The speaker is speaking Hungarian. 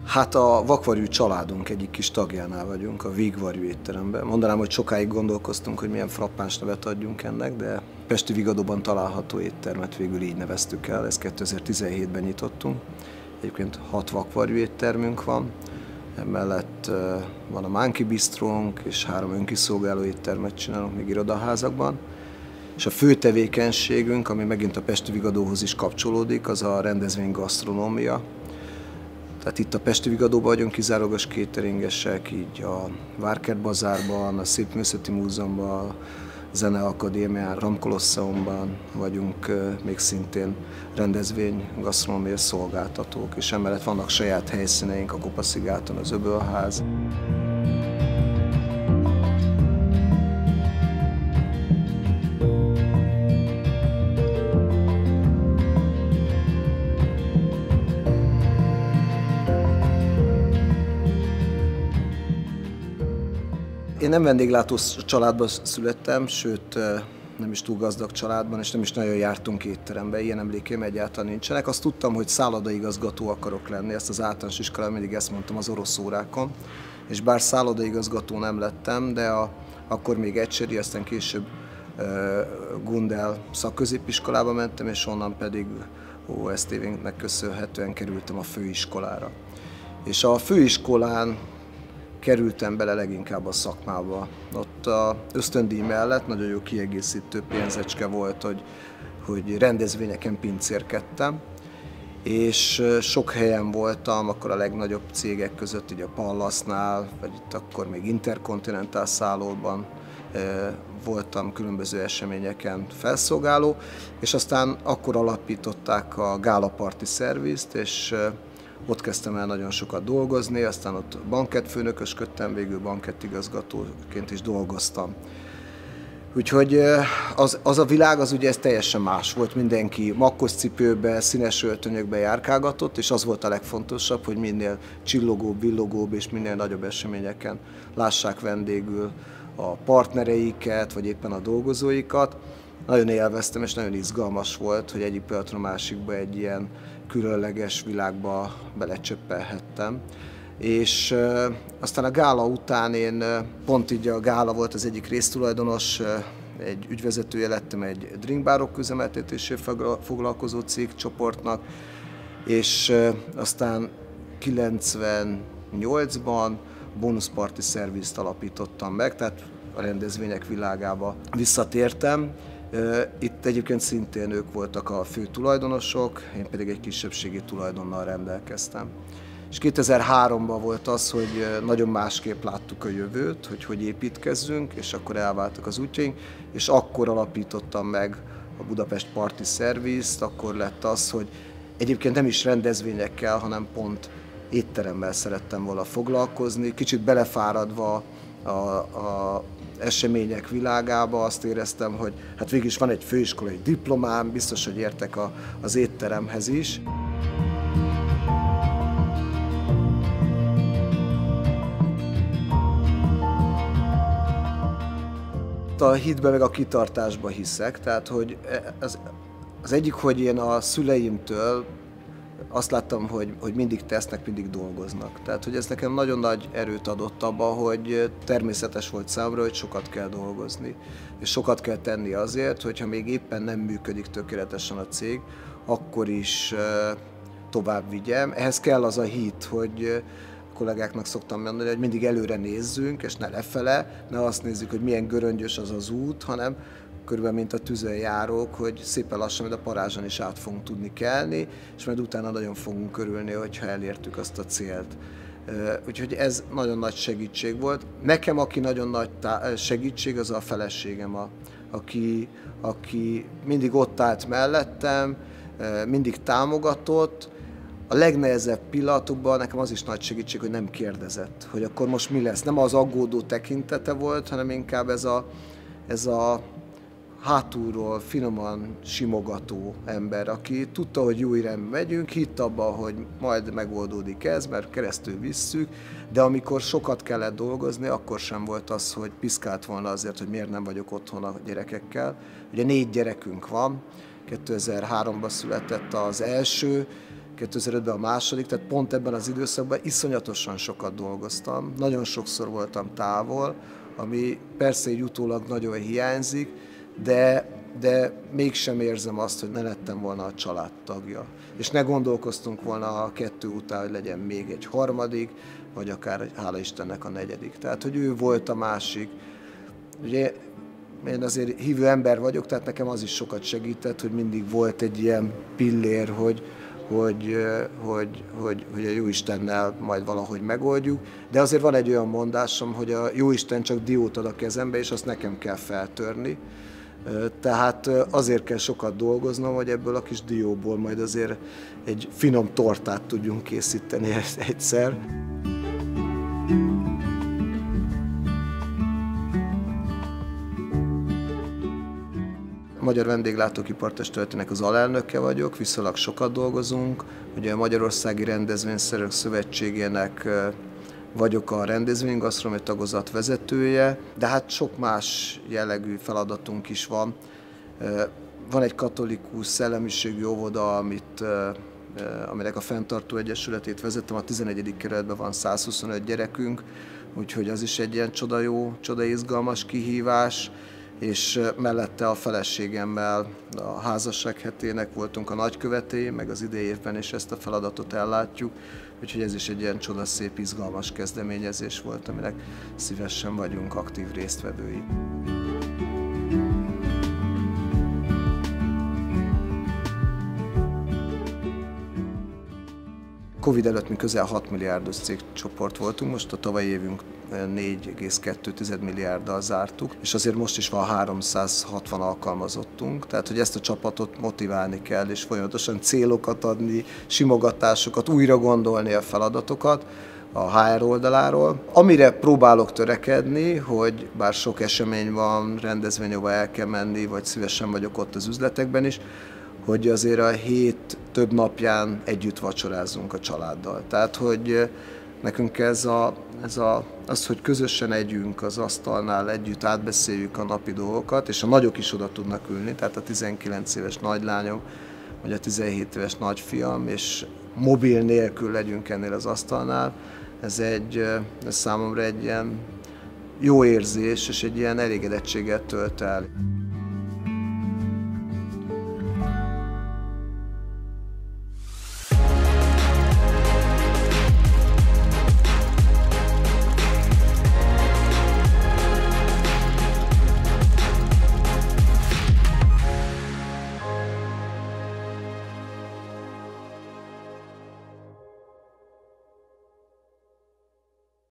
Hát a vakvarjú családunk egyik kis tagjánál vagyunk, a Végvarjú étteremben. Mondanám, hogy sokáig gondolkoztunk, hogy milyen frappáns nevet adjunk ennek, de Pesti Vigadóban található éttermet végül így neveztük el, ezt 2017-ben nyitottunk. Egyébként 6 vakvarjú éttermünk van, emellett van a Monkey Bistrónk, és 3 önkiszolgáló éttermet csinálunk még irodaházakban. És a fő tevékenységünk, ami megint a Pesti Vigadóhoz is kapcsolódik, az a rendezvénygasztronómia. Tehát itt a Pesti Vigadóban vagyunk kizárólagos cateringesek, így a Várkert Bazárban, a Szépművészeti Múzeumban, a Zeneakadémián, Ramkolosseumban vagyunk még szintén rendezvény-gasztronómiai szolgáltatók, és emellett vannak saját helyszíneink, a Kopaszigáton, az Öbölház. Én nem vendéglátó családban születtem, sőt nem is túl gazdag családban, és nem is nagyon jártunk étterembe, ilyen emlékeim egyáltalán nincsenek. Azt tudtam, hogy szállodaigazgató akarok lenni, ezt az általános iskolában mindig ezt mondtam az orosz órákon. És bár szállodaigazgató nem lettem, de akkor még Ecseri, aztán később Gundel szakközépiskolába mentem, és onnan pedig OSTV-nek köszönhetően kerültem a főiskolára. És a főiskolán kerültem bele leginkább a szakmába. Ott az ösztöndíj mellett nagyon jó kiegészítő pénzecske volt, hogy rendezvényeken pincérkedtem, és sok helyen voltam, akkor a legnagyobb cégek között, így a Pallasnál, vagy itt akkor még Intercontinental szállóban voltam különböző eseményeken felszolgáló, és aztán akkor alapították a Gála Party Service-t, és ott kezdtem el nagyon sokat dolgozni, aztán ott bankettfőnökösködtem, végül bankettigazgatóként is dolgoztam. Úgyhogy az a világ az ugye ez teljesen más volt, mindenki makkos cipőbe, színes öltönyökbe járkálgatott, és az volt a legfontosabb, hogy minél csillogóbb, villogóbb és minél nagyobb eseményeken lássák vendégül a partnereiket, vagy éppen a dolgozóikat. Nagyon élveztem, és nagyon izgalmas volt, hogy egyik pillanatról a másikba egy ilyen különleges világba belecsöppelhettem. És aztán a gála után én pont így a gála volt az egyik résztulajdonos, egy ügyvezetője lettem egy drinkbárok üzemeltetésével foglalkozó cégcsoportnak, és aztán 98-ban Bonus Party Service-t alapítottam meg, tehát a rendezvények világába visszatértem. Itt egyébként szintén ők voltak a fő tulajdonosok, én pedig egy kisebbségi tulajdonnal rendelkeztem. És 2003-ban volt az, hogy nagyon másképp láttuk a jövőt, hogy építkezzünk, és akkor elváltak az útjaink, és akkor alapítottam meg a Budapest Party Service-t, akkor lett az, hogy egyébként nem is rendezvényekkel, hanem pont étteremmel szerettem volna foglalkozni, kicsit belefáradva a események világába, azt éreztem, hogy hát végig is van egy főiskolai diplomám, biztos, hogy értek az étteremhez is. A hitbe meg a kitartásba hiszek, tehát hogy az egyik, hogy én a szüleimtől azt láttam, hogy mindig tesznek, mindig dolgoznak. Tehát, hogy ez nekem nagyon nagy erőt adott abba, hogy természetes volt számomra, hogy sokat kell dolgozni. És sokat kell tenni azért, hogyha még éppen nem működik tökéletesen a cég, akkor is tovább vigyem. Ehhez kell az a hit, hogy a kollégáknak szoktam mondani, hogy mindig előre nézzünk, és ne lefele, ne azt nézzük, hogy milyen göröngyös az az út, hanem körülbelül mint a tűzön járók, hogy szépen lassan, majd a parázson is át fogunk tudni kelni, és majd utána nagyon fogunk örülni, hogyha elértük azt a célt. Úgyhogy ez nagyon nagy segítség volt. Nekem, aki nagyon nagy segítség, az a feleségem, aki mindig ott állt mellettem, mindig támogatott. A legnehezebb pillanatokban nekem az is nagy segítség, hogy nem kérdezett, hogy akkor most mi lesz. Nem az aggódó tekintete volt, hanem inkább ez a hátulról finoman simogató ember, aki tudta, hogy jó irányba megyünk, hitt abban, hogy majd megoldódik ez, mert keresztül visszük, de amikor sokat kellett dolgozni, akkor sem volt az, hogy piszkált volna azért, hogy miért nem vagyok otthon a gyerekekkel. Ugye 4 gyerekünk van, 2003-ban született az első, 2005-ben a második, tehát pont ebben az időszakban iszonyatosan sokat dolgoztam, nagyon sokszor voltam távol, ami persze így utólag nagyon hiányzik, de mégsem érzem azt, hogy ne lettem volna a családtagja. És ne gondolkoztunk volna a 2 után, hogy legyen még egy harmadik, vagy akár, hála Istennek, a negyedik. Tehát, hogy ő volt a másik. Ugye én azért hívő ember vagyok, tehát nekem az is sokat segített, hogy mindig volt egy ilyen pillér, hogy a Jóistennel majd valahogy megoldjuk, de azért van egy olyan mondásom, hogy a Jóisten csak diót ad a kezembe, és azt nekem kell feltörni. Tehát azért kell sokat dolgoznom, hogy ebből a kis dióból majd azért egy finom tortát tudjunk készíteni egyszer. A Magyar Vendéglátóipartestületének az alelnöke vagyok, viszonylag sokat dolgozunk. Ugye a Magyarországi Rendezvényszerzők Szövetségének vagyok a rendezvénygasztronómiai tagozat vezetője, de hát sok más jellegű feladatunk is van. Van egy katolikus szellemiségű óvoda, aminek a fenntartó egyesületét vezettem, a 11. kerületben van 125 gyerekünk, úgyhogy az is egy ilyen csoda izgalmas kihívás, és mellette a feleségemmel a házasság hetének voltunk a nagykövetei, meg az idei évben is ezt a feladatot ellátjuk, úgyhogy ez is egy ilyen csodaszép, izgalmas kezdeményezés volt, aminek szívesen vagyunk aktív résztvevői. Covid előtt mi közel 6 milliárdos cégcsoport voltunk, most a tavalyi évünk 4,2 milliárddal zártuk, és azért most is van 360 alkalmazottunk, tehát hogy ezt a csapatot motiválni kell, és folyamatosan célokat adni, simogatásokat, újra gondolni a feladatokat a HR oldaláról. Amire próbálok törekedni, hogy bár sok esemény van, rendezvény, ahova el kell menni, vagy szívesen vagyok ott az üzletekben is, hogy azért a hét több napján együtt vacsorázzunk a családdal. Tehát, hogy nekünk az, hogy közösen együnk az asztalnál, együtt átbeszéljük a napi dolgokat, és a nagyok is oda tudnak ülni, tehát a 19 éves nagylányom, vagy a 17 éves nagyfiam, és mobil nélkül legyünk ennél az asztalnál, ez számomra egy ilyen jó érzés, és egy ilyen elégedettséget tölt el.